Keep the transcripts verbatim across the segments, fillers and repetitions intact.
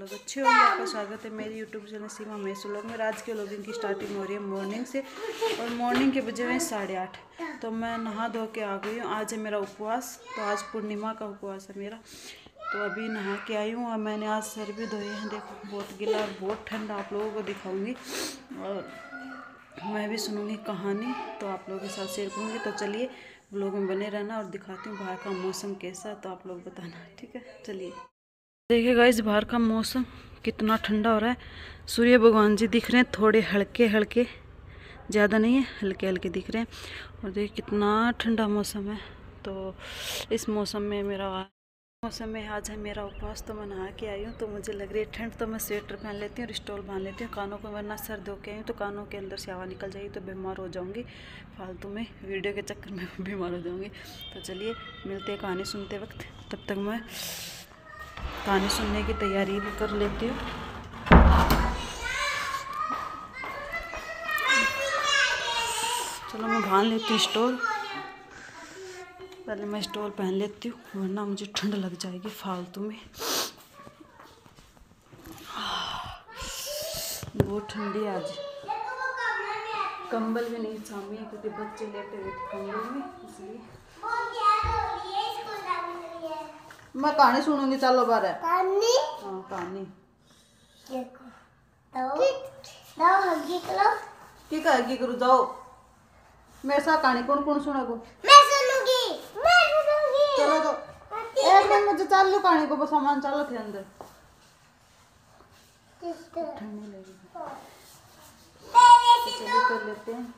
लोग अच्छे होंगे। आपका स्वागत है मेरे YouTube channel Seema Mysore vlog में। आज के व्लॉगिंग की स्टार्टिंग हो रही है मॉर्निंग से और मॉर्निंग के बजे हुए साढ़े आठ। तो मैं नहा धो के आ गई हूँ। आज है मेरा उपवास, तो आज पूर्णिमा का उपवास है मेरा। तो अभी नहा के आई हूँ और मैंने आज सर भी धोए हैं। देखो बहुत गीला और बहुत ठंडा, आप लोगों को दिखाऊँगी और मैं भी सुनूँगी कहानी, तो आप लोगों के साथ शेयर करूँगी। तो चलिए व्लॉग में बने रहना और दिखाती हूँ बाहर का मौसम कैसा है, तो आप लोग बताना, ठीक है। चलिए देखिए गाइस, बाहर का मौसम कितना ठंडा हो रहा है। सूर्य भगवान जी दिख रहे हैं, थोड़े हल्के हल्के, ज़्यादा नहीं है, हल्के हल्के दिख रहे हैं। और देखिए कितना ठंडा मौसम है। तो इस मौसम में मेरा मौसम में आज है मेरा उपवास। तो मैं नहा के आई हूँ, तो मुझे लग रही है ठंड, तो मैं स्वेटर पहन लेती हूँ और स्टॉल बांध लेती हूँ कानों को, वरना सर धो के आई हूँ तो कानों के अंदर से हवा निकल जाएगी तो बीमार हो जाऊँगी। फालतू में वीडियो के चक्कर में बीमार हो जाऊँगी। तो चलिए मिलते हैं कहानी सुनते वक्त। तब तक मैं कहानी सुनने की तैयारी भी कर लेती हूँ। चलो मैं बांध लेती हूँ स्टॉल। पहले मैं स्टॉल पहन लेती हूँ, वरना मुझे ठंड लग जाएगी फालतू में। बहुत ठंडी है आज, कंबल भी नहीं छामी है क्योंकि बच्चे लेटे हुए थे कंबल में, इसलिए। मैं कहानी सुनूंगी, चलो बारे कहानी। हाँ कहानी की कहेगी करो, जाओ मेरे साथ कहानी। कौन कौन सुना को? मैं सुनूंगी, मैं सुनूंगी। चलो तो एक मिनट मुझे चाल लो कहानी को, बस सामान चालो थे अंदर, ठंडी लगेगी। तो चलिए कर लेते हैं।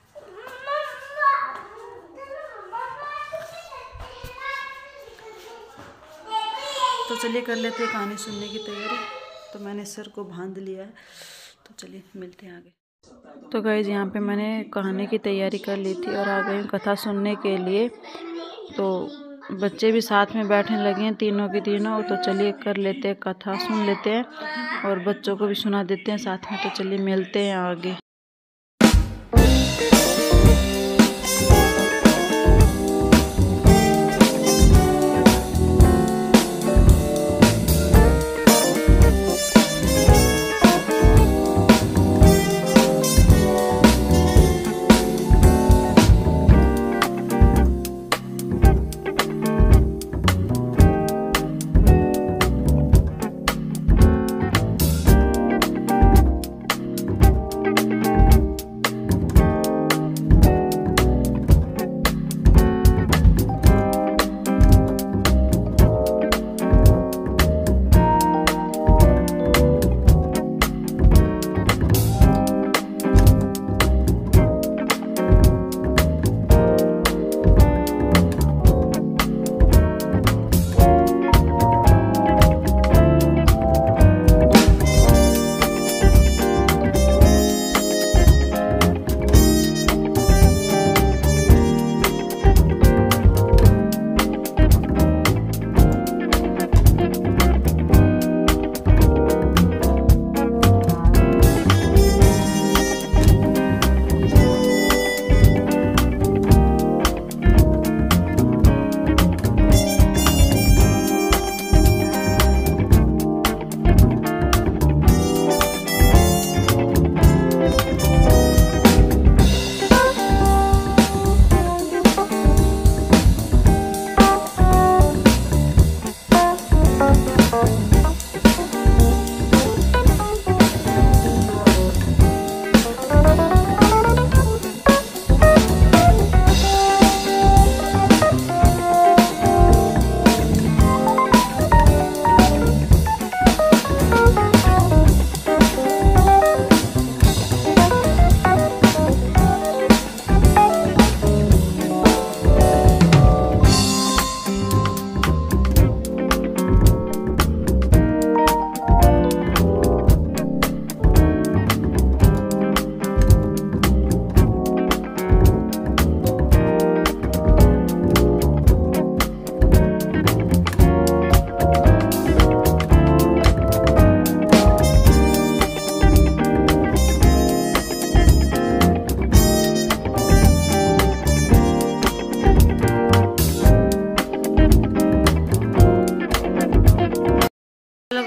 तो चलिए कर लेते हैं कहानी सुनने की तैयारी। तो मैंने सर को बांध लिया है, तो चलिए मिलते हैं आगे। तो गाइस यहाँ पे मैंने कहानी की तैयारी कर ली थी और आ गई हूँ कथा सुनने के लिए। तो बच्चे भी साथ में बैठने लगे हैं, तीनों की तीनों। तो चलिए कर लेते हैं कथा, सुन लेते हैं और बच्चों को भी सुना देते हैं साथ में। तो चलिए मिलते हैं आगे।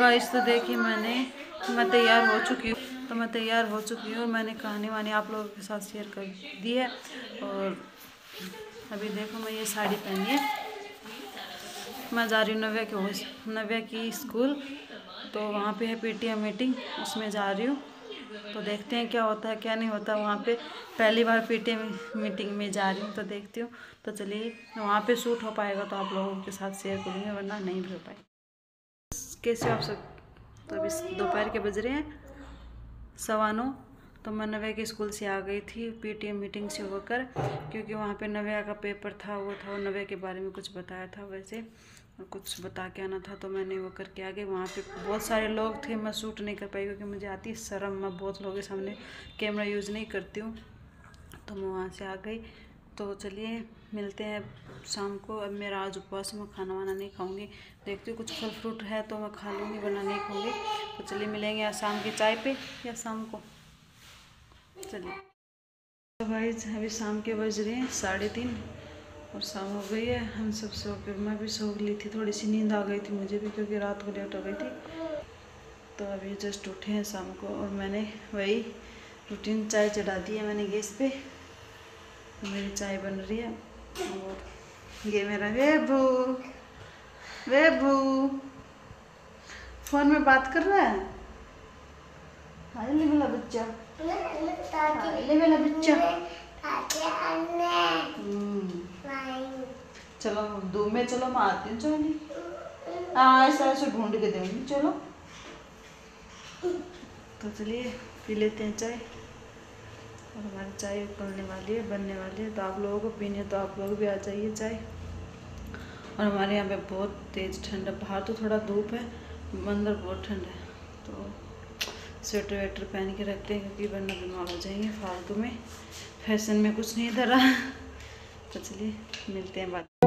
गाइस तो देखिए मैंने मैं तैयार हो चुकी हूँ तो मैं तैयार हो चुकी हूँ और मैंने कहानी वानी आप लोगों के साथ शेयर कर दी है। और अभी देखो मैं ये साड़ी पहनी है, मैं जा रही हूँ नव्या के नव्या की स्कूल, तो वहाँ पे है पीटीएम मीटिंग, उसमें जा रही हूँ। तो देखते हैं क्या होता है क्या नहीं होता वहाँ पे। पहली बार पीटीएम मीटिंग में जा रही हूँ तो देखती हूँ। तो चलिए वहाँ पे शूट हो पाएगा तो आप लोगों के साथ शेयर करूँगी, वरना नहीं भी हो पाएगा। कैसे आप सब? तो अभी दोपहर के बज रहे हैं सवा नौ। तो मैं नव्या के स्कूल से आ गई थी पीटीएम मीटिंग से होकर, क्योंकि वहाँ पे नव्या का पेपर था, वो था वो नव्या के बारे में कुछ बताया था वैसे, और कुछ बता के आना था। तो मैंने वो करके आ गई। वहाँ पे बहुत सारे लोग थे, मैं शूट नहीं कर पाई क्योंकि मुझे आती है शर्म, मैं बहुत लोगों के सामने कैमरा यूज़ नहीं करती हूँ। तो मैं वहाँ से आ गई। तो चलिए मिलते हैं शाम को। अब मेरा आज उपवास है, मैं खाना वाना नहीं खाऊंगी, देखती हूँ कुछ फल फ्रूट है तो मैं खा लूँगी, वरना नहीं खाऊंगी। तो चलिए मिलेंगे या शाम की चाय पे या शाम को। चलिए तो भाई अभी शाम के बज रहे हैं साढ़े तीन और शाम हो गई है। हम सब सो के, मैं भी सो ली थी, थोड़ी सी नींद आ गई थी मुझे भी क्योंकि रात को लेट हो गई थी। तो अभी जस्ट उठे हैं शाम को और मैंने वही रूटीन चाय चढ़ा दी है मैंने गैस पे। तो मेरी चाय बन रही है और ये मेरा वेबू वेबू फोन में बात कर रहा है। हाय ले मेरा बच्चा, ले मेरा बच्चा। चलो दो में, चलो मैं आती हूँ। चलो हाँ ऐसा ऐसे ढूंढ के देंगी। चलो तो चलिए पी लेते हैं चाय। और हमारी चाय उबलने वाली है, बनने वाली है। तो आप लोगों को पीनी है तो आप लोग भी आ जाइए चाय। और हमारे यहाँ पे बहुत तेज़ ठंड है, बाहर तो थोड़ा धूप है, अंदर बहुत ठंड है। तो स्वेटर वेटर पहन के रखते हैं क्योंकि वरना बीमार हो जाएंगे फालतू में। फैशन में कुछ नहीं धरा। तो चलिए मिलते हैं बाद।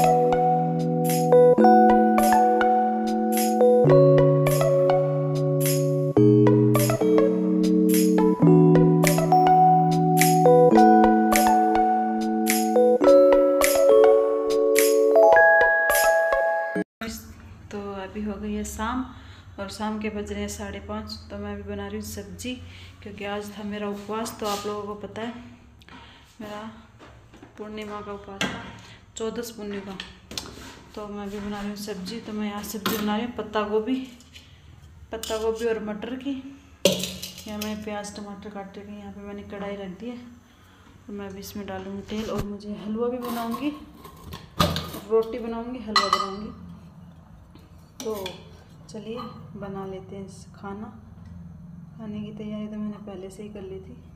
तो अभी हो गई है शाम और शाम के बज रहे हैं साढ़े पाँच। तो मैं अभी बना रही हूँ सब्जी क्योंकि आज था मेरा उपवास। तो आप लोगों को पता है मेरा पूर्णिमा का उपवास था, चौदस पूर्णिमा। तो मैं अभी बना रही हूँ सब्जी। तो मैं यहाँ सब्जी बना रही हूँ पत्ता गोभी पत्ता गोभी और मटर की। यहाँ मैं प्याज टमाटर काट के यहाँ पे मैंने कढ़ाई रख दी है और मैं अभी इसमें डालूँगी तेल। और मुझे हलवा भी बनाऊँगी, रोटी बनाऊँगी, हलवा बनाऊँगी। तो चलिए बना लेते हैं खाना। खाने की तैयारी तो मैंने पहले से ही कर ली थी।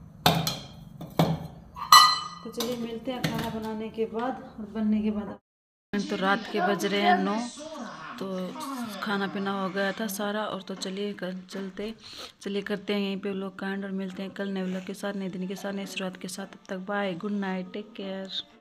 तो चलिए मिलते हैं खाना बनाने के बाद और बनने के बाद। तो रात के बज रहे हैं नौ। तो खाना पीना हो गया था सारा। और तो चलिए कर चलते चलिए करते हैं यहीं पे लोग कांड और मिलते हैं कल नए व्लॉग के साथ, नए दिन के साथ, नई शुरुआत के साथ। तब तक bye, good night, take care.